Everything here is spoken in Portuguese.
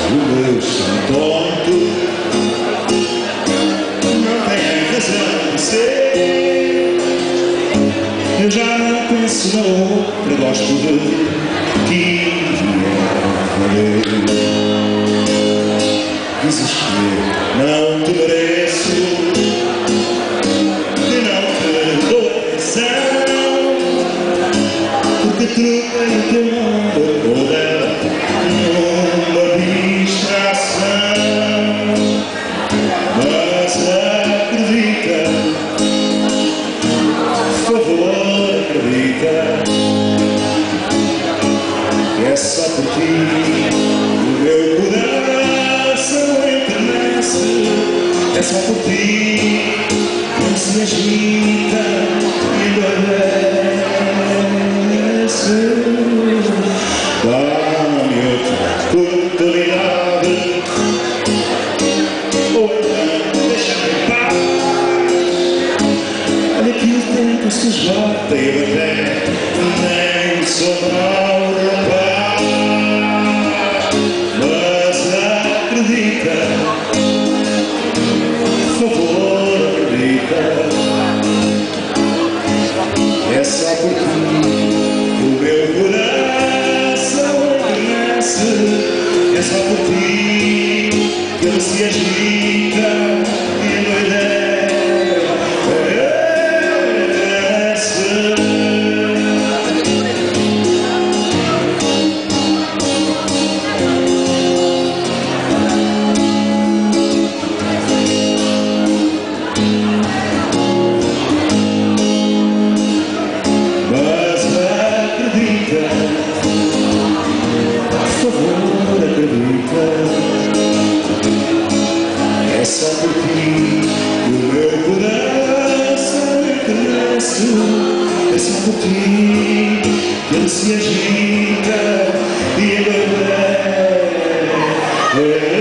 O meu santo tonto não tem razão de ser. Eu já não penso na outra, gosto de que valer. Dizes que não te mereço e não te dou atenção, porque troquei o teu nome por dela numa distração. Mas acredita, por favor acredita, que é só por ti o meu coração enternece. É só por ti que ele se agita e endoidece. Dá-me outra oportunidade, outra, deixa-me em paz. Olha que o tempo se esgota e eu até nem sou mau rapaz. Mas acredita, por favor acredita, é só por ti o meu coração enternece. É só por ti que ele se agita e endoidece. É só por ti que o meu coração enternece. É só por ti que ele se agita e endoidece.